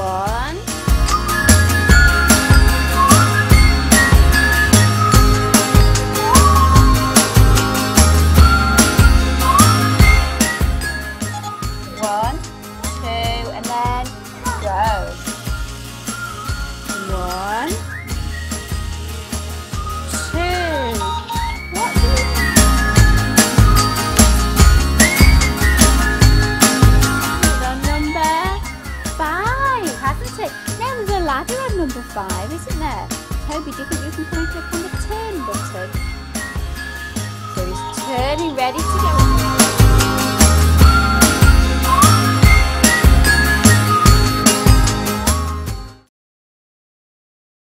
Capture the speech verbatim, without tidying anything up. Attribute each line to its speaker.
Speaker 1: One. One, two, and then go. One, two. What do you on number five, hasn't it? Now there's a ladder on number five, isn't there? Toby, do you think you can come and click on the turn button? So he's turning, ready to go.